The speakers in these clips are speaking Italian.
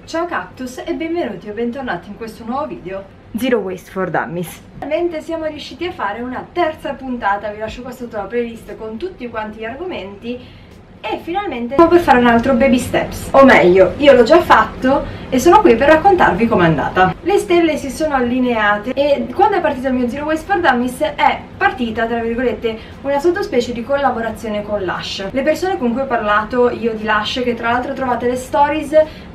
Ciao Cactus e benvenuti o bentornati in questo nuovo video Zero Waste for Dummies. Finalmente siamo riusciti a fare una terza puntata, vi lascio qua sotto la playlist con tutti quanti gli argomenti. E finalmente stiamo per fare un altro baby steps, o meglio, io l'ho già fatto e sono qui per raccontarvi com'è andata. Le stelle si sono allineate e quando è partito il mio Zero Waste for Dummies è partita, tra virgolette, una sottospecie di collaborazione con Lush. Le persone con cui ho parlato io di Lush, che tra l'altro trovate le stories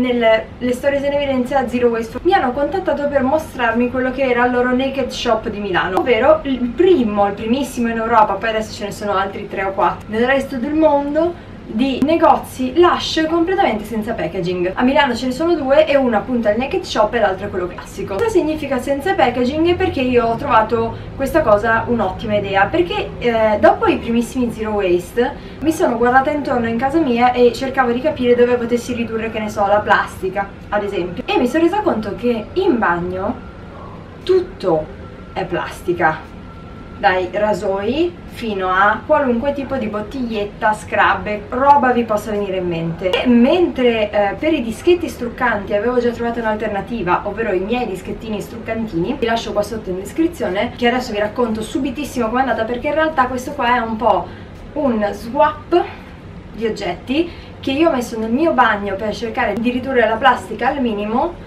in evidenza Zero Waste for, mi hanno contattato per mostrarmi quello che era il loro naked shop di Milano, ovvero il primissimo in Europa, poi adesso ce ne sono altri 3 o 4 nel resto del mondo, di negozi Lush completamente senza packaging. A Milano ce ne sono 2 e uno appunto è il naked shop e l'altro è quello classico. Cosa significa senza packaging? Perché io ho trovato questa cosa un'ottima idea, perché dopo i primissimi Zero Waste mi sono guardata intorno in casa mia e cercavo di capire dove potessi ridurre, che ne so, la plastica ad esempio, e mi sono resa conto che in bagno tutto è plastica, dai rasoi fino a qualunque tipo di bottiglietta, scrub, roba vi possa venire in mente. E mentre per i dischetti struccanti avevo già trovato un'alternativa, ovvero i miei dischettini struccantini, vi lascio qua sotto in descrizione, che adesso vi racconto subitissimo com'è andata, perché in realtà questo qua è un po' un swap di oggetti che io ho messo nel mio bagno per cercare di ridurre la plastica al minimo.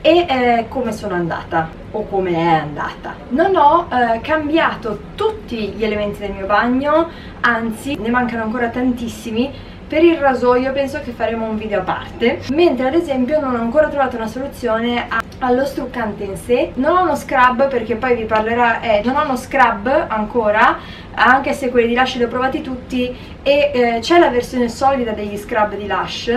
E come sono andata, o come è andata. Non ho cambiato tutti gli elementi del mio bagno, anzi ne mancano ancora tantissimi. Per il rasoio penso che faremo un video a parte, mentre ad esempio non ho ancora trovato una soluzione allo struccante in sé. Non ho uno scrub, perché poi vi parlerò, non ho uno scrub ancora, anche se quelli di Lush li ho provati tutti, e c'è la versione solida degli scrub di Lush,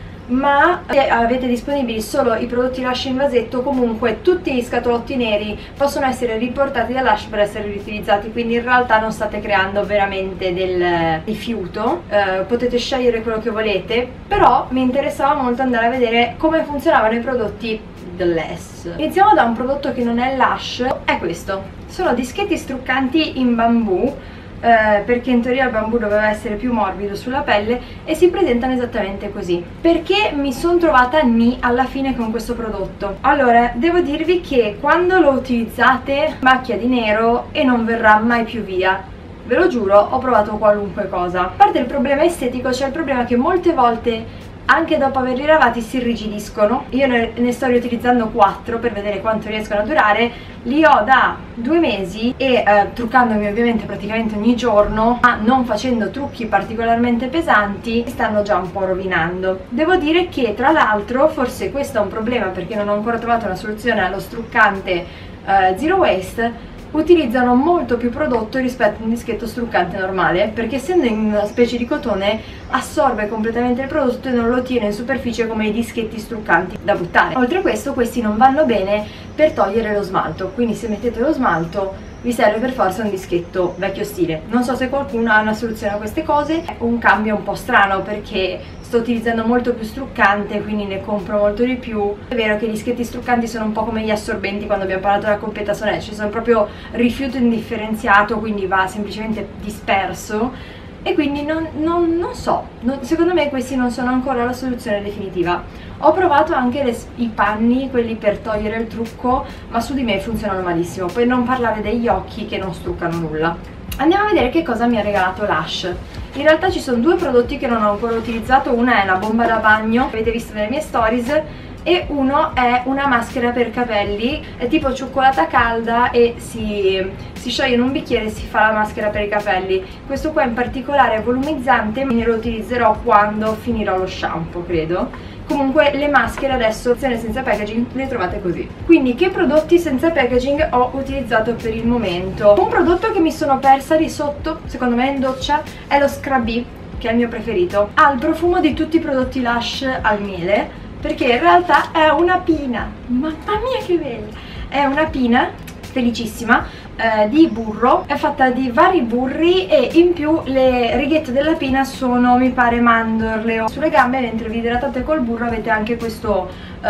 ma avete disponibili solo i prodotti Lush in vasetto. Comunque tutti gli scatolotti neri possono essere riportati da Lush per essere riutilizzati, quindi in realtà non state creando veramente del rifiuto, potete scegliere quello che volete, però mi interessava molto andare a vedere come funzionavano i prodotti dell'S. Iniziamo da un prodotto che non è Lush, è questo, sono dischetti struccanti in bambù, perché in teoria il bambù doveva essere più morbido sulla pelle, e si presentano esattamente così. Perché mi sono trovata alla fine con questo prodotto? Allora, devo dirvi che quando lo utilizzate macchia di nero e non verrà mai più via. Ve lo giuro, ho provato qualunque cosa. A parte il problema estetico, c'è il problema che molte volte anche dopo averli lavati si irrigidiscono. Io ne sto riutilizzando 4 per vedere quanto riescono a durare. Li ho da 2 mesi e truccandomi ovviamente praticamente ogni giorno, ma non facendo trucchi particolarmente pesanti, si stanno già un po' rovinando. Devo dire che tra l'altro forse questo è un problema, perché non ho ancora trovato una soluzione allo struccante Zero Waste. Utilizzano molto più prodotto rispetto a un dischetto struccante normale, perché essendo in una specie di cotone assorbe completamente il prodotto e non lo tiene in superficie come i dischetti struccanti da buttare. Oltre a questo, questi non vanno bene per togliere lo smalto, quindi se mettete lo smalto vi serve per forza un dischetto vecchio stile. Non so se qualcuno ha una soluzione a queste cose. È un cambio un po' strano, perché sto utilizzando molto più struccante, quindi ne compro molto di più. È vero che gli dischetti struccanti sono un po' come gli assorbenti quando abbiamo parlato della coppetta Sonè, ci sono proprio rifiuto indifferenziato, quindi va semplicemente disperso. E quindi non so, secondo me questi non sono ancora la soluzione definitiva. Ho provato anche i panni, quelli per togliere il trucco, ma su di me funzionano malissimo, per non parlare degli occhi che non struccano nulla. Andiamo a vedere che cosa mi ha regalato Lush. In realtà ci sono 2 prodotti che non ho ancora utilizzato. Una è una bomba da bagno, avete visto nelle mie stories, e uno è una maschera per capelli, è tipo cioccolata calda e si scioglie in un bicchiere e si fa la maschera per i capelli. Questo qua in particolare è volumizzante, me ne lo utilizzerò quando finirò lo shampoo, credo. Comunque le maschere adesso, senza packaging, le trovate così. Quindi che prodotti senza packaging ho utilizzato per il momento? Un prodotto che mi sono persa lì sotto, secondo me in doccia, è lo Scrubby, che è il mio preferito. Ha il profumo di tutti i prodotti Lush al miele, perché in realtà è una pina, mamma mia che bella, è una pina felicissima di burro, è fatta di vari burri e in più le righette della pina sono, mi pare, mandorle. Sulle gambe, mentre vi idratate col burro, avete anche questo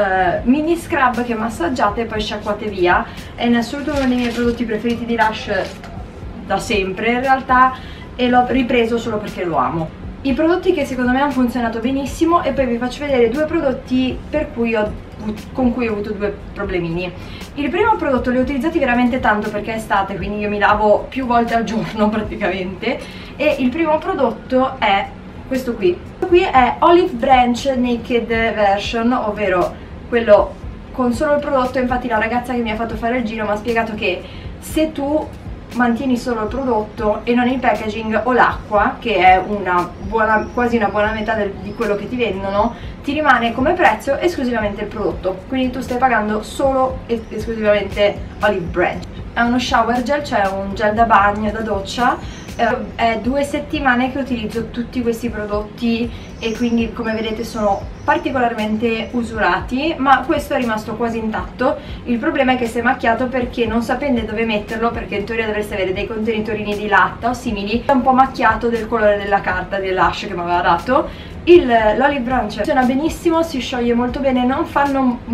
mini scrub che massaggiate e poi sciacquate via. È in assoluto uno dei miei prodotti preferiti di Lush da sempre in realtà, e l'ho ripreso solo perché lo amo. I prodotti che secondo me hanno funzionato benissimo, e poi vi faccio vedere 2 prodotti per cui ho con cui ho avuto due problemini. Il primo prodotto li ho utilizzati veramente tanto perché è estate, quindi io mi lavo più volte al giorno praticamente, e il primo prodotto è questo qui. Questo qui è Olive Branch Naked Version, ovvero quello con solo il prodotto. Infatti la ragazza che mi ha fatto fare il giro mi ha spiegato che se tu mantieni solo il prodotto e non il packaging o l'acqua, che è quasi una buona metà di quello che ti vendono, ti rimane come prezzo esclusivamente il prodotto, quindi tu stai pagando solo ed esclusivamente Olive Branch. È uno shower gel, cioè un gel da bagno, da doccia. È 2 settimane che utilizzo tutti questi prodotti e quindi come vedete sono particolarmente usurati, ma questo è rimasto quasi intatto. Il problema è che si è macchiato perché non sapendo dove metterlo, perché in teoria dovreste avere dei contenitorini di latta o simili, è un po' macchiato del colore della carta dell'Ash che mi aveva dato. L'Olive Branch funziona benissimo, si scioglie molto bene, non fa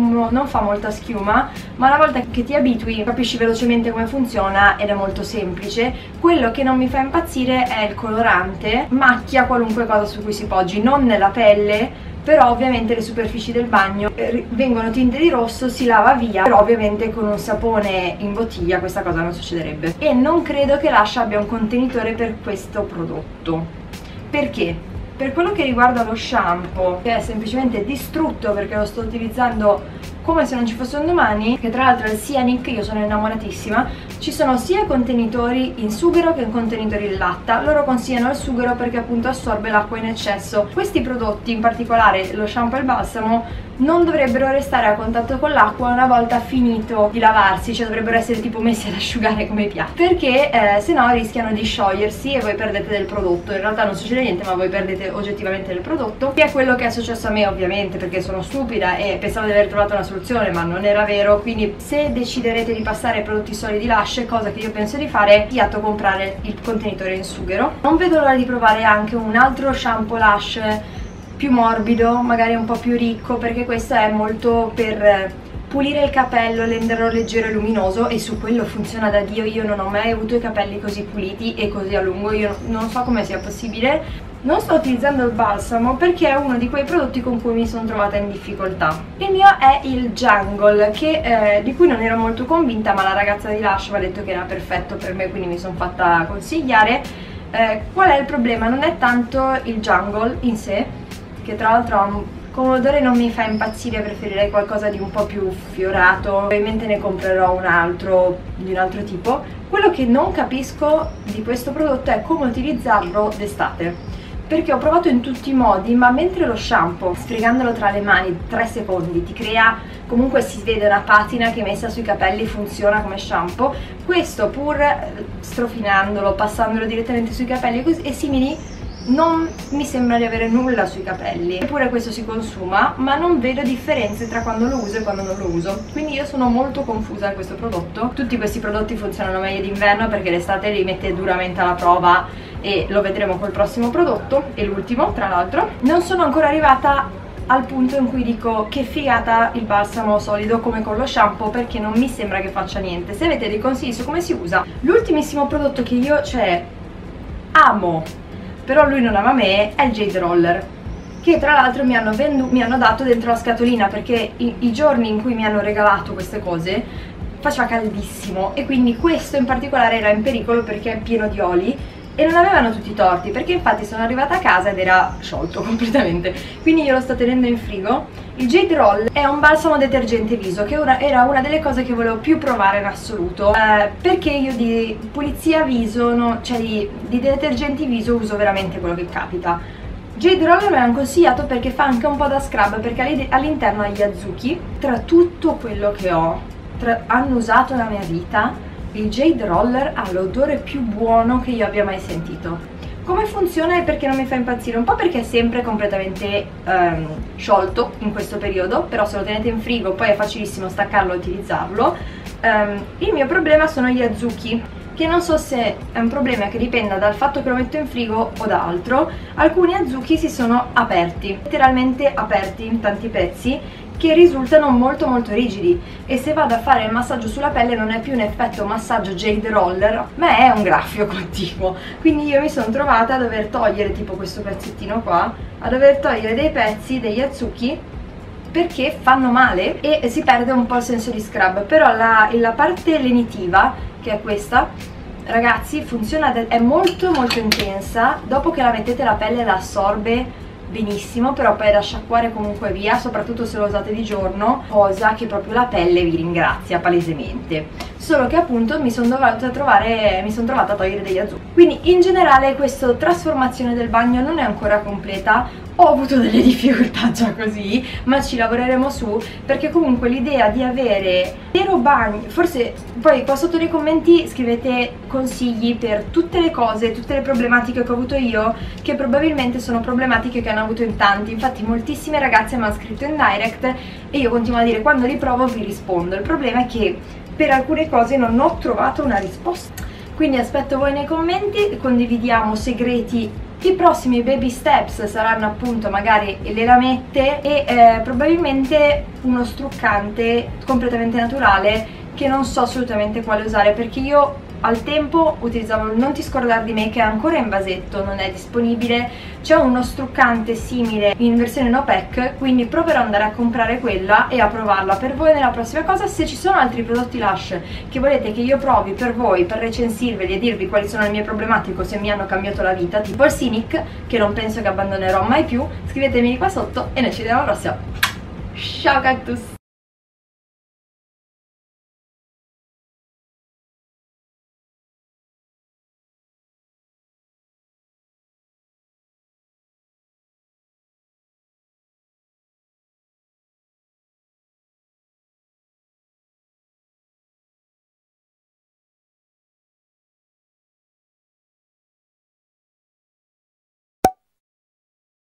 molta schiuma, ma una volta che ti abitui capisci velocemente come funziona ed è molto semplice. Quello che non mi fa impazzire è il colorante, macchia qualunque cosa su cui si poggi, non nella pelle, però ovviamente le superfici del bagno vengono tinte di rosso, si lava via, però ovviamente con un sapone in bottiglia questa cosa non succederebbe. E non credo che Lush abbia un contenitore per questo prodotto. Perché? Per quello che riguarda lo shampoo, che è semplicemente distrutto perché lo sto utilizzando come se non ci fosse un domani, che tra l'altro è il Cyanic, io sono innamoratissima, ci sono sia contenitori in sughero che contenitori in latta. Loro consigliano il sughero perché appunto assorbe l'acqua in eccesso. Questi prodotti, in particolare lo shampoo e il balsamo, non dovrebbero restare a contatto con l'acqua una volta finito di lavarsi, cioè dovrebbero essere tipo messi ad asciugare come i piatti, perché se no rischiano di sciogliersi e voi perdete del prodotto. In realtà non succede niente, ma voi perdete oggettivamente del prodotto, che è quello che è successo a me ovviamente, perché sono stupida e pensavo di aver trovato una soluzione, ma non era vero. Quindi se deciderete di passare ai prodotti solidi Lush, cosa che io penso di fare, consigliato comprare il contenitore in sughero. Non vedo l'ora di provare anche un altro shampoo Lush più morbido, magari un po' più ricco, perché questo è molto per pulire il capello, renderlo leggero e luminoso, e su quello funziona da Dio. Io non ho mai avuto i capelli così puliti e così a lungo, io non so come sia possibile. Non sto utilizzando il balsamo perché è uno di quei prodotti con cui mi sono trovata in difficoltà. Il mio è il Jungle, di cui non ero molto convinta, ma la ragazza di Lush mi ha detto che era perfetto per me, quindi mi sono fatta consigliare. Qual è il problema? Non è tanto il Jungle in sé, che tra l'altro come odore non mi fa impazzire, preferirei qualcosa di un po' più fiorato, probabilmente ne comprerò un altro di un altro tipo. Quello che non capisco di questo prodotto è come utilizzarlo d'estate, perché ho provato in tutti i modi, ma mentre lo shampoo, sfregandolo tra le mani 3 secondi, ti crea, comunque si vede una patina che messa sui capelli funziona come shampoo, questo pur strofinandolo, passandolo direttamente sui capelli e simili, non mi sembra di avere nulla sui capelli. Eppure questo si consuma, ma non vedo differenze tra quando lo uso e quando non lo uso, quindi io sono molto confusa da questo prodotto. Tutti questi prodotti funzionano meglio d'inverno perché l'estate li mette duramente alla prova, e lo vedremo col prossimo prodotto, e l'ultimo tra l'altro. Non sono ancora arrivata al punto in cui dico che figata il balsamo solido come con lo shampoo, perché non mi sembra che faccia niente. Se avete dei consigli su come si usa, l'ultimissimo prodotto che io amo, però lui non ama me, è il Jade Roller, che tra l'altro mi hanno dato dentro la scatolina, perché i giorni in cui mi hanno regalato queste cose faceva caldissimo, e quindi questo in particolare era in pericolo perché è pieno di oli, e non avevano tutti i torti, perché infatti sono arrivata a casa ed era sciolto completamente, quindi io lo sto tenendo in frigo. Il Jade Roll è un balsamo detergente viso, che era una delle cose che volevo più provare in assoluto, perché io di pulizia viso, cioè di detergenti viso uso veramente quello che capita. Jade Roller me l'hanno consigliato perché fa anche un po' da scrub, perché all'interno ha gli azuchi. Tra tutto quello che hanno usato nella mia vita, il Jade Roller ha l'odore più buono che io abbia mai sentito. Come funziona e perché non mi fa impazzire? Un po' perché è sempre completamente sciolto in questo periodo, però se lo tenete in frigo poi è facilissimo staccarlo e utilizzarlo. Il mio problema sono gli azuchi, che non so se è un problema che dipenda dal fatto che lo metto in frigo o da altro. Alcuni azuchi si sono aperti, letteralmente aperti in tanti pezzi, che risultano molto rigidi, e se vado a fare il massaggio sulla pelle non è più un effetto massaggio Jade Roller, ma è un graffio continuo. Quindi io mi sono trovata a dover togliere tipo questo pezzettino qua, a dover togliere dei pezzi degli azuchi perché fanno male e si perde un po' il senso di scrub. Però la parte lenitiva, che è questa, ragazzi, funziona, è molto molto intensa. Dopo che la mettete la pelle la assorbe benissimo, però poi è da sciacquare comunque via, soprattutto se lo usate di giorno, cosa che proprio la pelle vi ringrazia palesemente. Solo che appunto mi sono trovata a togliere degli azzurri. Quindi in generale questa trasformazione del bagno non è ancora completa. Ho avuto delle difficoltà già così, ma ci lavoreremo su, perché comunque l'idea di avere vero bagno, forse poi qua sotto nei commenti scrivete consigli per tutte le cose, tutte le problematiche che ho avuto io, che probabilmente sono problematiche che hanno avuto in tanti. Infatti moltissime ragazze mi hanno scritto in direct e io continuo a dire quando li provo vi rispondo. Il problema è che per alcune cose non ho trovato una risposta, quindi aspetto voi nei commenti, condividiamo segreti. I prossimi baby steps saranno appunto magari le lamette e probabilmente uno struccante completamente naturale che non so assolutamente quale usare, perché io al tempo utilizzavo il Non ti scordare di me, che è ancora in vasetto, non è disponibile. C'è uno struccante simile in versione no pack, quindi proverò ad andare a comprare quella e a provarla per voi nella prossima cosa. Se ci sono altri prodotti Lush che volete che io provi per voi, per recensirveli e dirvi quali sono le mie problematiche, se mi hanno cambiato la vita, tipo il Scenic, che non penso che abbandonerò mai più, scrivetemi qua sotto e noi ci vediamo alla prossima. Ciao cactus!